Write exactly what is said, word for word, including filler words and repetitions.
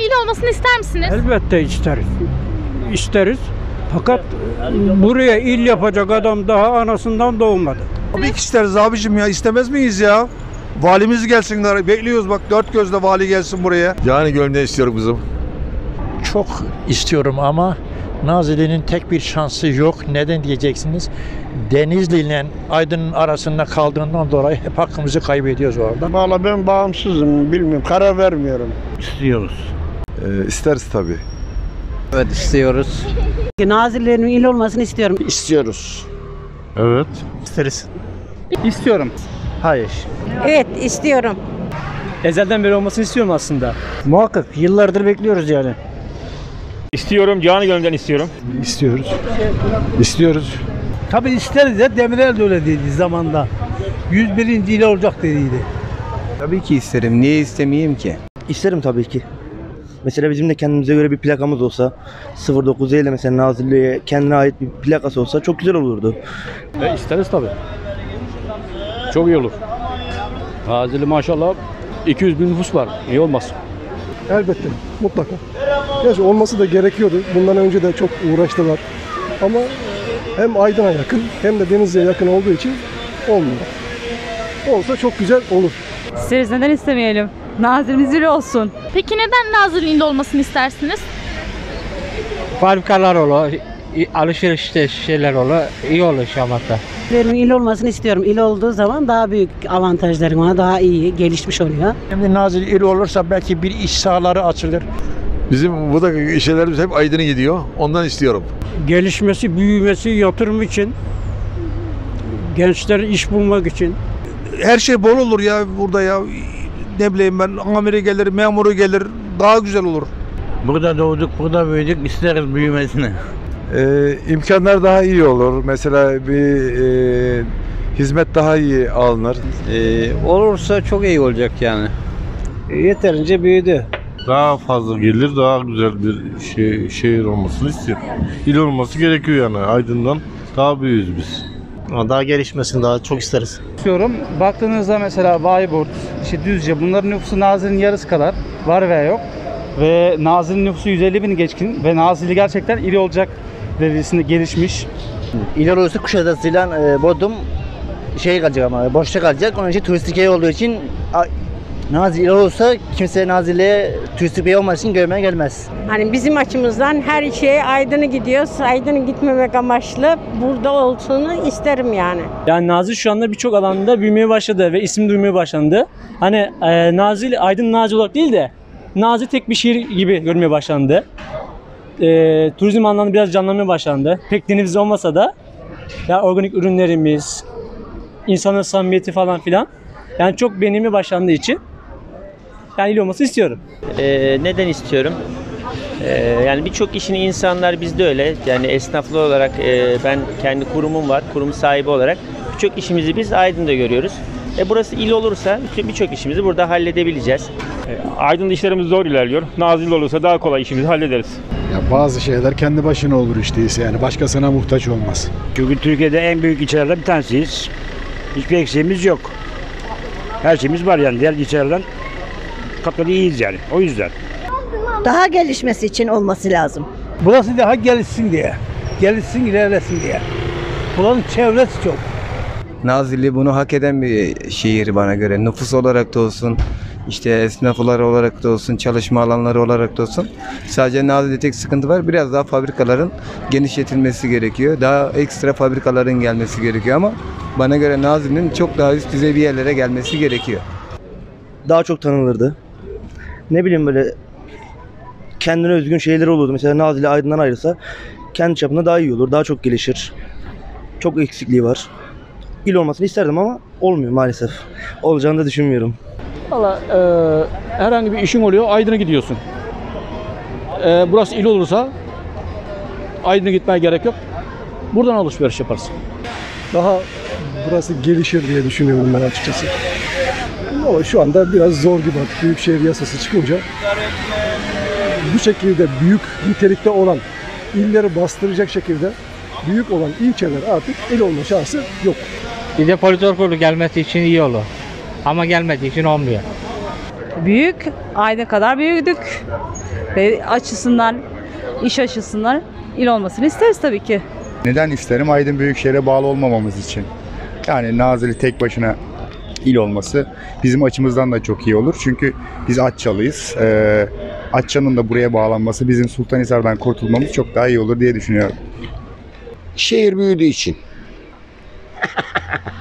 il olmasını ister misiniz? Elbette isteriz. İsteriz. Fakat buraya il yapacak adam daha anasından doğmadı. Tabii ki isteriz abicim ya, istemez miyiz ya? Valimiz gelsinler, bekliyoruz bak, dört gözle vali gelsin buraya. Yani gönlüne istiyorum kızım. Çok istiyorum ama Nazilli'nin tek bir şansı yok. Neden diyeceksiniz? Denizli ile Aydın'ın arasında kaldığından dolayı hep hakkımızı kaybediyoruz orada. Vallahi ben bağımsızım, bilmiyorum, karar vermiyorum. İstiyoruz. Ee, isteriz tabii. Evet, istiyoruz. Nazilli'nin il olmasını istiyorum. İstiyoruz. Evet. İsteriz. İstiyorum. Hayır. Evet, istiyorum. Ezelden beri olmasını istiyorum aslında. Muhakkak yıllardır bekliyoruz yani. İstiyorum, canı gönülden istiyorum. İstiyoruz. İstiyoruz. Tabii isteriz ya. Demirel de öyle dedi zamanda. yüz birinci il olacak dediydi. Tabii ki isterim. Niye istemeyeyim ki? İsterim tabii ki. Mesela bizim de kendimize göre bir plakamız olsa, sıfır dokuz ile mesela Nazilli'ye kendine ait bir plakası olsa çok güzel olurdu. E, isteriz tabii. Çok iyi olur. Nazilli maşallah iki yüz bin nüfus var. İyi olmaz. Elbette, mutlaka. Gerçi olması da gerekiyordu. Bundan önce de çok uğraştılar. Ama hem Aydın'a yakın hem de Denizli'ye yakın olduğu için olmuyor. Olsa çok güzel olur. İsteriz, neden istemeyelim? Nazilli'miz il olsun. Peki neden Nazilli'nin il olmasını istersiniz? Fabrikalar olur, alışverişte şeyler olur, iyi olur Şamat'ta. İl olmasını istiyorum. İl olduğu zaman daha büyük avantajları var, daha iyi, gelişmiş oluyor. Şimdi Nazilli il olursa belki bir iş sahaları açılır. Bizim bu da şeylerimiz hep Aydın'a gidiyor. Ondan istiyorum. Gelişmesi, büyümesi, yatırım için, gençler iş bulmak için. Her şey bol olur ya burada ya. Ne bileyim ben, amiri gelir, memuru gelir, daha güzel olur. Burada doğduk, burada büyüdük. İsteriz büyümesini. Ee, imkanlar daha iyi olur. Mesela bir e, hizmet daha iyi alınır. Ee, olursa çok iyi olacak yani. Yeterince büyüdü. Daha fazla gelir, daha güzel bir şey, şehir olmasını istiyor. İl olması gerekiyor yani. Aydın'dan daha büyüğüz biz. Daha gelişmesini daha çok isteriz. İstiyorum. Baktığınızda mesela Bayburt, işte Düzce, bunların nüfusu Nazilli'nin yarısı kadar var veya yok. Ve Nazilli nüfusu yüz elli bin geçkin ve Nazilli gerçekten il olacak derecesinde gelişmiş. İl olursa Kuşadası ile e, Bodrum şey kalacak ama boşta kalacak. Onun için turistik yer olduğu için Nazilli olursa kimse Nazilli'ye turistik bir yer olmadığı için görmeye gelmez. Hani bizim açımızdan her şeye Aydın'a gidiyoruz. Aydın'a gitmemek amaçlı burada olsun isterim yani. Yani Nazilli şu anda birçok alanda büyümeye başladı ve isim duymaya başlandı. Hani e, Nazilli, Aydın Nazilli olarak değil de Nazilli tek bir şehir gibi görmeye başlandı. E, turizm anlamında biraz canlanmaya başlandı. Pek deniz olmasa da ya organik ürünlerimiz, insanın samimiyeti falan filan yani çok beğenilmeye başlandığı için yani il olması istiyorum. Ee, neden istiyorum? Ee, yani birçok işini insanlar bizde öyle. Yani esnaflı olarak e, ben kendi kurumum var. Kurum sahibi olarak birçok işimizi biz Aydın'da görüyoruz. E, burası il olursa birçok işimizi burada halledebileceğiz. E, Aydın'da işlerimiz zor ilerliyor. Nazilli olursa daha kolay işimizi hallederiz. Ya bazı şeyler kendi başına olur işte, yani başkasına muhtaç olmaz. Çünkü Türkiye'de en büyük ilçelerden bir tanesiyiz. Hiçbir eksiğimiz yok. Her şeyimiz var yani, diğer ilçelerden katları iyiyiz yani, o yüzden. Daha gelişmesi için olması lazım. Burası daha gelişsin diye. Gelişsin, ilerlesin diye. Buranın çevresi çok. Nazilli bunu hak eden bir şehir bana göre. Nüfus olarak da olsun, işte esnaflar olarak da olsun, çalışma alanları olarak da olsun. Sadece Nazilli'de tek sıkıntı var. Biraz daha fabrikaların genişletilmesi gerekiyor. Daha ekstra fabrikaların gelmesi gerekiyor ama bana göre Nazilli'nin çok daha üst düzey bir yerlere gelmesi gerekiyor. Daha çok tanınırdı. Ne bileyim böyle kendine özgün şeyler olurdu. Mesela Nazilli Aydın'dan ayrılsa kendi çapında daha iyi olur. Daha çok gelişir. Çok eksikliği var. İl olmasını isterdim ama olmuyor maalesef. Olacağını da düşünmüyorum. Valla e, herhangi bir işin oluyor, Aydın'a gidiyorsun. E, burası il olursa Aydın'a gitmeye gerek yok. Buradan alışveriş yaparsın. Daha burası gelişir diye düşünüyorum ben açıkçası. Ama şu anda biraz zor gibi artık, Büyükşehir Yasası çıkınca bu şekilde büyük nitelikte olan illeri bastıracak şekilde büyük olan ilçeler artık il olma şansı yok. Bir de Politörkolu gelmesi için iyi olur. Ama gelmediği için olmuyor. Büyük, Aydın kadar büyüdük. Ve açısından, iş açısından il olmasını isteriz tabii ki. Neden isterim? Aydın Büyükşehir'e bağlı olmamamız için. Yani Nazilli tek başına il olması bizim açımızdan da çok iyi olur. Çünkü biz Atçalıyız. Ee, Atça'nın da buraya bağlanması bizim Sultanhisar'dan kurtulmamız çok daha iyi olur diye düşünüyorum. Şehir büyüdüğü için.